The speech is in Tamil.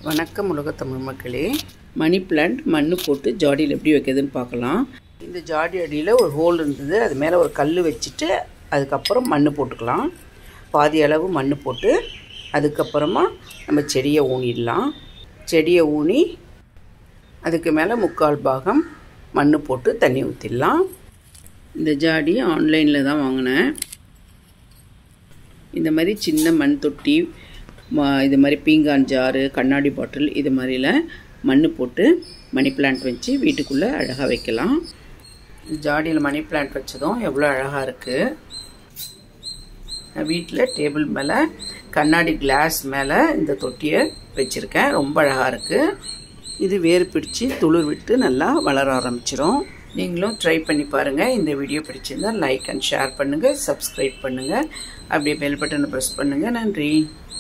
வணக்கம் உலக தமிழ் மக்களே. மணி பிளான்ட் மண்ணு போட்டு ஜாடியில் எப்படி வைக்கிறதுன்னு பார்க்கலாம். இந்த ஜாடி அடியில் ஒரு ஹோல் இருந்தது, அது மேலே ஒரு கல் வச்சுட்டு அதுக்கப்புறம் மண் போட்டுக்கலாம். பாதி அளவு மண் போட்டு அதுக்கப்புறமா நம்ம செடியை ஊனிடலாம். செடியை ஊனி அதுக்கு மேலே 3/4 பாகம் மண் போட்டு தண்ணி ஊற்றிடலாம். இந்த ஜாடி ஆன்லைனில் தான் வாங்கினேன். இந்த மாதிரி சின்ன மண் தொட்டி, இது மாதிரி பீங்கான் ஜாரு, கண்ணாடி பாட்டில், இது மாதிரியில் மண் போட்டு மணி பிளான்ட் வச்சு வீட்டுக்குள்ளே அழகாக வைக்கலாம். ஜாடியில் மணி பிளான்ட் வச்சதும் எவ்வளோ அழகாக இருக்குது. நான் வீட்டில் டேபிள் மேலே கண்ணாடி கிளாஸ் மேலே இந்த தொட்டியை வச்சுருக்கேன். ரொம்ப அழகாக இருக்குது. இது வேர் பிடிச்சி துளிர் விட்டு நல்லா வளர ஆரம்பிச்சிடும். நீங்களும் ட்ரை பண்ணி பாருங்கள். இந்த வீடியோ பிடிச்சிருந்தால் லைக் அண்ட் ஷேர் பண்ணுங்கள், சப்ஸ்கிரைப் பண்ணுங்கள், அப்படியே பெல் பட்டனை ப்ரெஸ் பண்ணுங்கள். நன்றி.